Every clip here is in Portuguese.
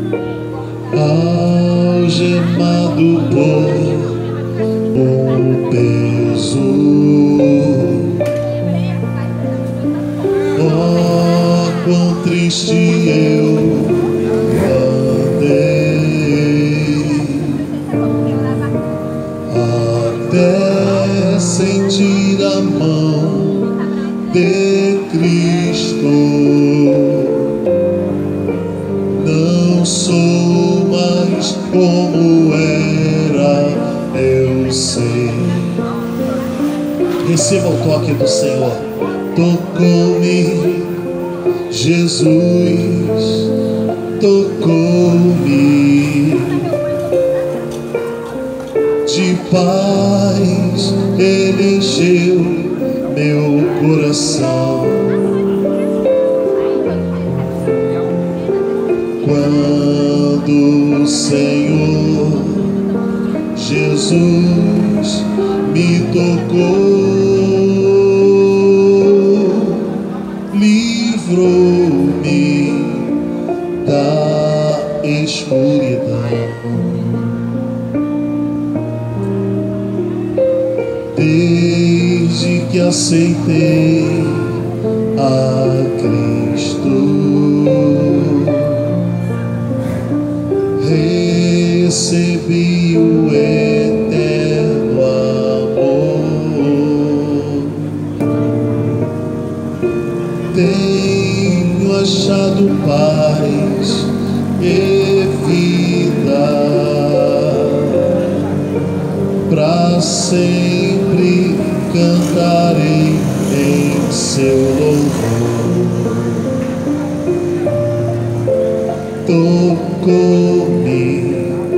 algemado por um peso. Oh, quão triste eu andei, até sentir a mão de Cristo. Não sou mais como era, eu sei. Receba o toque do Senhor. Tocou-me, Jesus, tocou-me. De paz Ele encheu meu coração. Quando o Senhor Jesus me tocou, livrou-me da escuridão. Desde que aceitei a Cristo, recebi o eterno amor. Tenho achado paz e vida, para sempre cantarei em seu louvor. Tocou-me,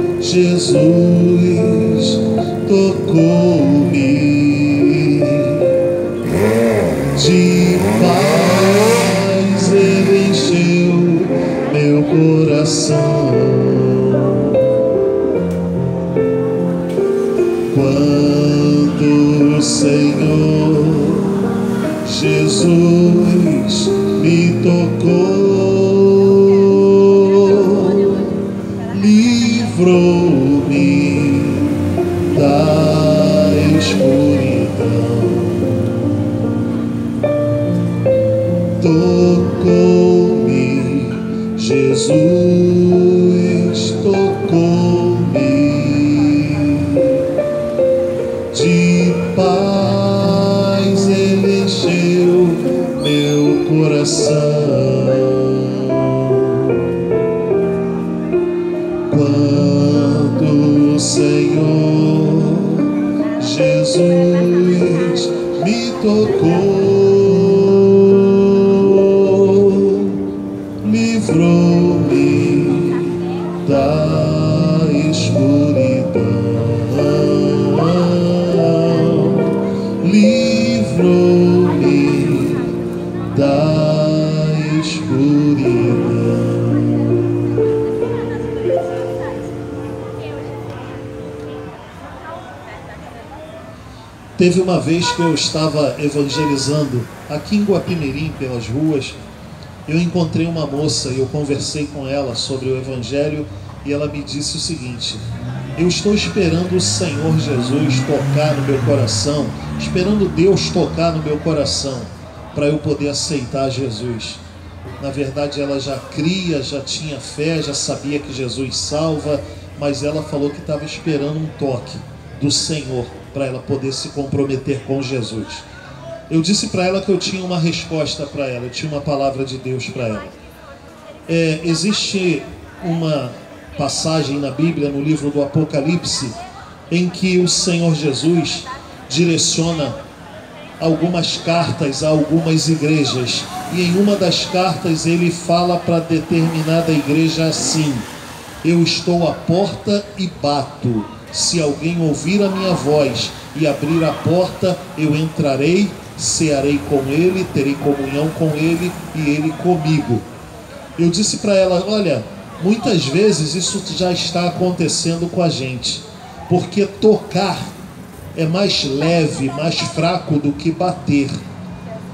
Jesus, tocou-me. De paz Ele encheu meu coração. Quando o Senhor Jesus me tocou, livrou-me da escuridão. Tocou-me, Jesus, tocou-me. De paz Ele encheu meu coração. Quando o Senhor Jesus me tocou, livrou-me da escuridão. Livrou-me da escuridão. Teve uma vez que eu estava evangelizando aqui em Guapimirim, pelas ruas. Eu encontrei uma moça e eu conversei com ela sobre o Evangelho e ela me disse o seguinte: eu estou esperando o Senhor Jesus tocar no meu coração, esperando Deus tocar no meu coração para eu poder aceitar Jesus. Na verdade ela já cria, já tinha fé, já sabia que Jesus salva, mas ela falou que estava esperando um toque do Senhor para ela poder se comprometer com Jesus. Eu disse para ela que eu tinha uma resposta para ela, eu tinha uma palavra de Deus para ela. Existe uma passagem na Bíblia, no livro do Apocalipse, em que o Senhor Jesus direciona algumas cartas a algumas igrejas, e em uma das cartas ele fala para determinada igreja assim: eu estou à porta e bato. Se alguém ouvir a minha voz e abrir a porta, eu entrarei, cearei com ele, terei comunhão com ele e ele comigo. Eu disse para ela: olha, muitas vezes isso já está acontecendo com a gente, porque tocar é mais leve, mais fraco do que bater.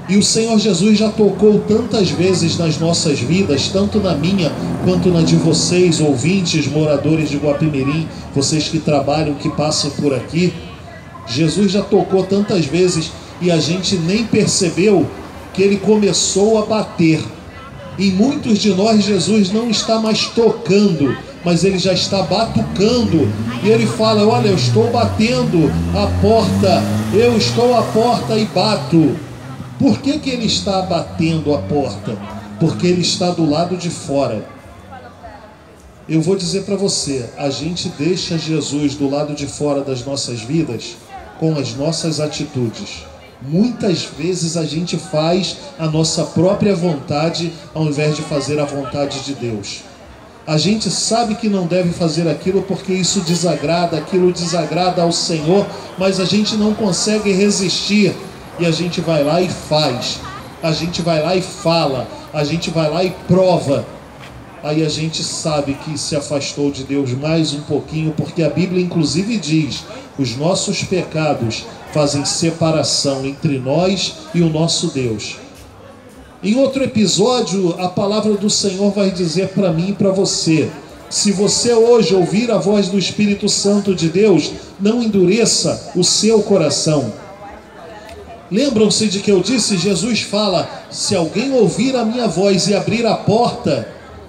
E o Senhor Jesus já tocou tantas vezes nas nossas vidas, tanto na minha quanto na de vocês, ouvintes, moradores de Guapimirim, vocês que trabalham, que passam por aqui. Jesus já tocou tantas vezes e a gente nem percebeu que Ele começou a bater. Em muitos de nós, Jesus não está mais tocando, mas Ele já está batucando. E Ele fala: olha, eu estou batendo a porta, eu estou à porta e bato. Por que que Ele está batendo a porta? Porque Ele está do lado de fora. Eu vou dizer para você, a gente deixa Jesus do lado de fora das nossas vidas com as nossas atitudes. Muitas vezes a gente faz a nossa própria vontade ao invés de fazer a vontade de Deus. A gente sabe que não deve fazer aquilo porque isso desagrada, aquilo desagrada ao Senhor, mas a gente não consegue resistir e a gente vai lá e faz. A gente vai lá e fala, a gente vai lá e prova. Aí a gente sabe que se afastou de Deus mais um pouquinho, porque a Bíblia inclusive diz: os nossos pecados fazem separação entre nós e o nosso Deus. Em outro episódio, a palavra do Senhor vai dizer para mim e para você: se você hoje ouvir a voz do Espírito Santo de Deus, não endureça o seu coração. Lembram-se de que eu disse? Jesus fala: se alguém ouvir a minha voz e abrir a porta.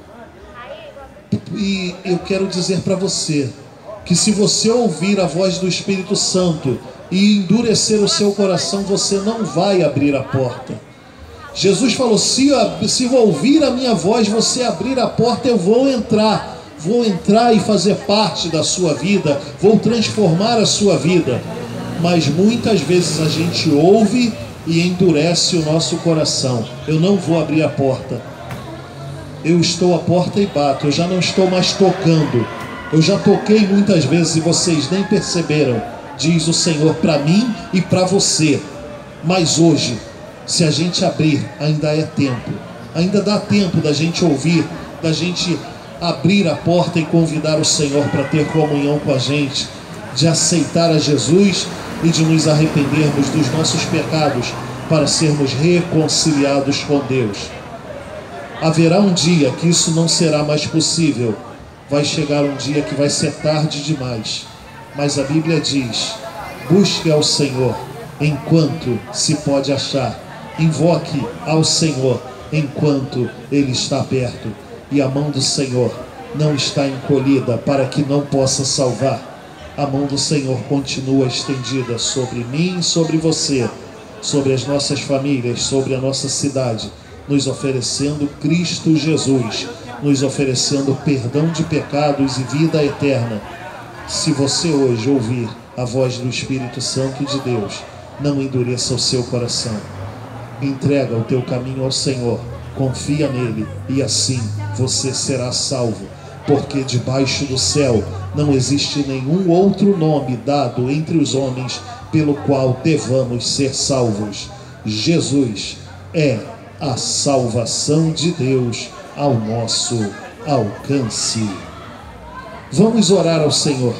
E eu quero dizer para você que se você ouvir a voz do Espírito Santo e endurecer o seu coração, você não vai abrir a porta. Jesus falou: se ouvir a minha voz, você abrir a porta, eu vou entrar e fazer parte da sua vida, vou transformar a sua vida. Mas muitas vezes a gente ouve e endurece o nosso coração. Eu não vou abrir a porta. Eu estou à porta e bato. Eu já não estou mais tocando. Eu já toquei muitas vezes e vocês nem perceberam, diz o Senhor para mim e para você. Mas hoje, se a gente abrir, ainda é tempo. Ainda dá tempo da gente ouvir, da gente abrir a porta e convidar o Senhor para ter comunhão com a gente, de aceitar a Jesus e de nos arrependermos dos nossos pecados para sermos reconciliados com Deus. Haverá um dia que isso não será mais possível. Vai chegar um dia que vai ser tarde demais. Mas a Bíblia diz: busque ao Senhor enquanto se pode achar. Invoque ao Senhor enquanto Ele está perto. E a mão do Senhor não está encolhida para que não possa salvar. A mão do Senhor continua estendida sobre mim e sobre você, sobre as nossas famílias, sobre a nossa cidade, nos oferecendo Cristo Jesus, nos oferecendo perdão de pecados e vida eterna. Se você hoje ouvir a voz do Espírito Santo de Deus, não endureça o seu coração. Entrega o teu caminho ao Senhor, confia nele e assim você será salvo, porque debaixo do céu não existe nenhum outro nome dado entre os homens pelo qual devamos ser salvos. Jesus é a salvação de Deus ao nosso alcance. Vamos orar ao Senhor.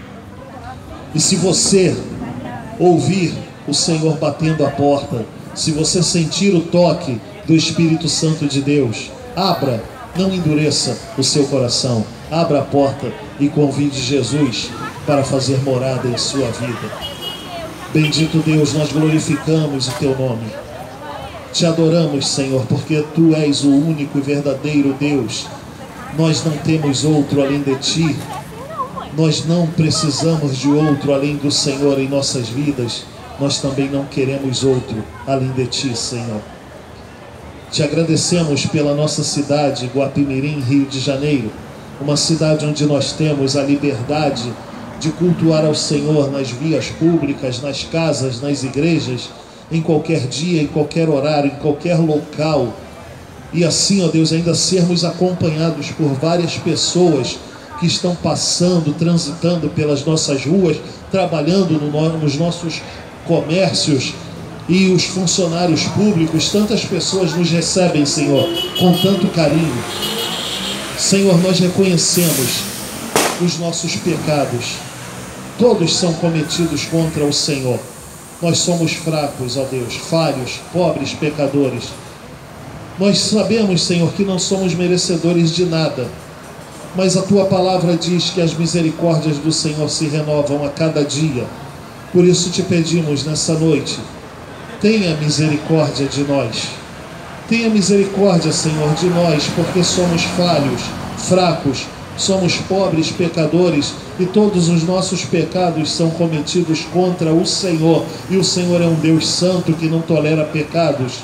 E se você ouvir o Senhor batendo a porta, se você sentir o toque do Espírito Santo de Deus, abra, não endureça o seu coração. Abra a porta e convide Jesus para fazer morada em sua vida. Bendito Deus, nós glorificamos o teu nome. Te adoramos, Senhor, porque Tu és o único e verdadeiro Deus. Nós não temos outro além de Ti. Nós não precisamos de outro além do Senhor em nossas vidas. Nós também não queremos outro além de Ti, Senhor. Te agradecemos pela nossa cidade, Guapimirim, Rio de Janeiro. Uma cidade onde nós temos a liberdade de cultuar ao Senhor nas vias públicas, nas casas, nas igrejas, em qualquer dia, em qualquer horário, em qualquer local. E assim, ó Deus, ainda sermos acompanhados por várias pessoas que estão passando, transitando pelas nossas ruas, trabalhando nos nossos comércios, e os funcionários públicos, tantas pessoas nos recebem, Senhor, com tanto carinho. Senhor, nós reconhecemos os nossos pecados. Todos são cometidos contra o Senhor. Nós somos fracos, ó Deus, falhos, pobres, pecadores. Nós sabemos, Senhor, que não somos merecedores de nada, mas a Tua palavra diz que as misericórdias do Senhor se renovam a cada dia. Por isso te pedimos nessa noite, tenha misericórdia de nós. Tenha misericórdia, Senhor, de nós, porque somos falhos, fracos, somos pobres, pecadores, e todos os nossos pecados são cometidos contra o Senhor, e o Senhor é um Deus santo que não tolera pecados.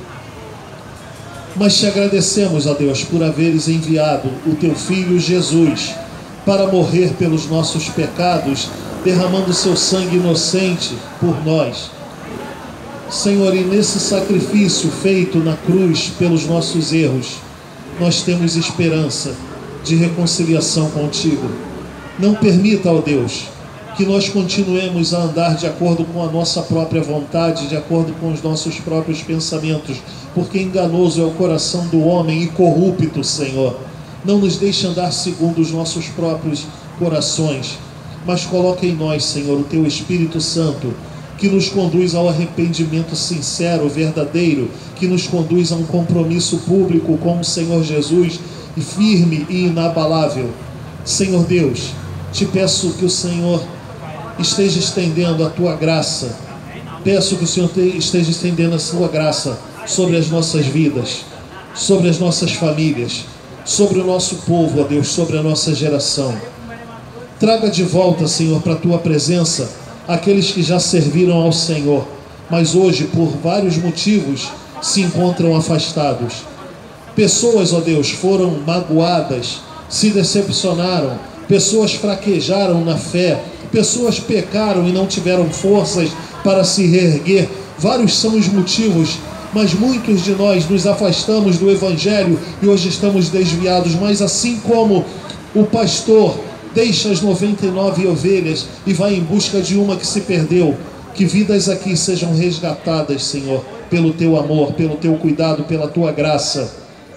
Mas te agradecemos, ó Deus, por haveres enviado o Teu Filho Jesus para morrer pelos nossos pecados, derramando seu sangue inocente por nós. Senhor, e nesse sacrifício feito na cruz pelos nossos erros, nós temos esperança de reconciliação contigo. Não permita, ó Deus, que nós continuemos a andar de acordo com a nossa própria vontade, de acordo com os nossos próprios pensamentos, porque enganoso é o coração do homem e corrupto, Senhor. Não nos deixe andar segundo os nossos próprios corações, mas coloca em nós, Senhor, o Teu Espírito Santo, que nos conduz ao arrependimento sincero, verdadeiro, que nos conduz a um compromisso público com o Senhor Jesus, e firme e inabalável. Senhor Deus, te peço que o Senhor esteja estendendo a Tua graça. Peço que o Senhor esteja estendendo a Sua graça sobre as nossas vidas, sobre as nossas famílias, sobre o nosso povo, ó Deus, sobre a nossa geração. Traga de volta, Senhor, para a Tua presença aqueles que já serviram ao Senhor, mas hoje, por vários motivos, se encontram afastados. Pessoas, ó Deus, foram magoadas, se decepcionaram, pessoas fraquejaram na fé, pessoas pecaram e não tiveram forças para se reerguer. Vários são os motivos, mas muitos de nós nos afastamos do Evangelho e hoje estamos desviados. Mas assim como o pastor deixa as 99 ovelhas e vai em busca de uma que se perdeu, que vidas aqui sejam resgatadas, Senhor, pelo Teu amor, pelo Teu cuidado, pela Tua graça.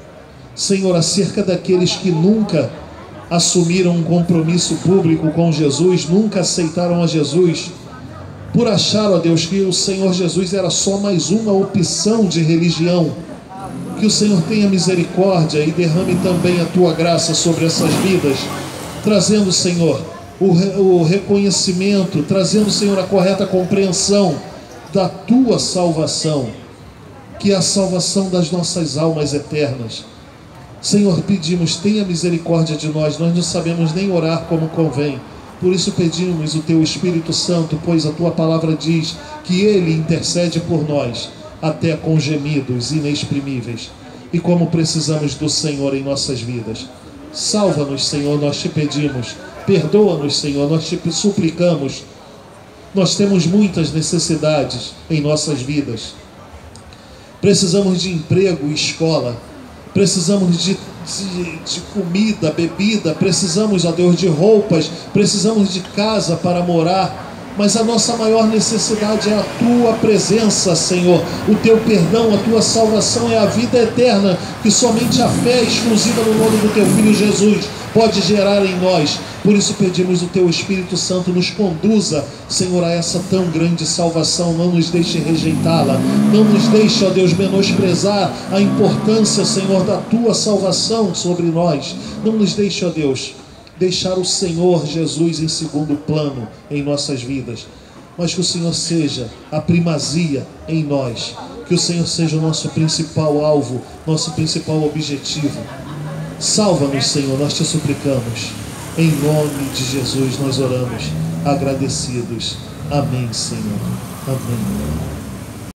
Senhor, acerca daqueles que nunca assumiram um compromisso público com Jesus, nunca aceitaram a Jesus, por achar, ó Deus, que o Senhor Jesus era só mais uma opção de religião, que o Senhor tenha misericórdia e derrame também a Tua graça sobre essas vidas, trazendo, Senhor, o reconhecimento, trazendo, Senhor, a correta compreensão da Tua salvação, que é a salvação das nossas almas eternas. Senhor, pedimos, tenha misericórdia de nós, nós não sabemos nem orar como convém, por isso pedimos o Teu Espírito Santo, pois a Tua palavra diz que Ele intercede por nós, até com gemidos inexprimíveis, e como precisamos do Senhor em nossas vidas. Salva-nos, Senhor, nós te pedimos, perdoa-nos, Senhor, nós te suplicamos. Nós temos muitas necessidades em nossas vidas, precisamos de emprego e escola, precisamos de comida, bebida, precisamos, ó Deus, de roupas, precisamos de casa para morar, mas a nossa maior necessidade é a Tua presença, Senhor, o Teu perdão, a Tua salvação é a vida eterna, que somente a fé exclusiva no nome do Teu Filho Jesus pode gerar em nós. Por isso pedimos o Teu Espírito Santo nos conduza, Senhor, a essa tão grande salvação. Não nos deixe rejeitá-la, não nos deixe, ó Deus, menosprezar a importância, Senhor, da Tua salvação sobre nós. Não nos deixe, ó Deus, deixar o Senhor Jesus em segundo plano em nossas vidas, mas que o Senhor seja a primazia em nós, que o Senhor seja o nosso principal alvo, nosso principal objetivo. Salva-nos, Senhor, nós te suplicamos. Em nome de Jesus nós oramos, agradecidos. Amém, Senhor. Amém.